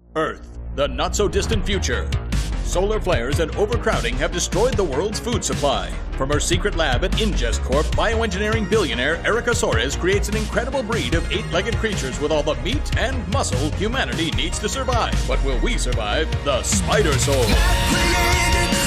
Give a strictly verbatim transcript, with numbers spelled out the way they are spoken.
Earth, the not-so-distant future. Solar flares and overcrowding have destroyed the world's food supply. From her secret lab at INGESTCorp, bioengineering billionaire Ericosaurus creates an incredible breed of eight-legged creatures with all the meat and muscle humanity needs to survive. But will we survive the Spidersaur?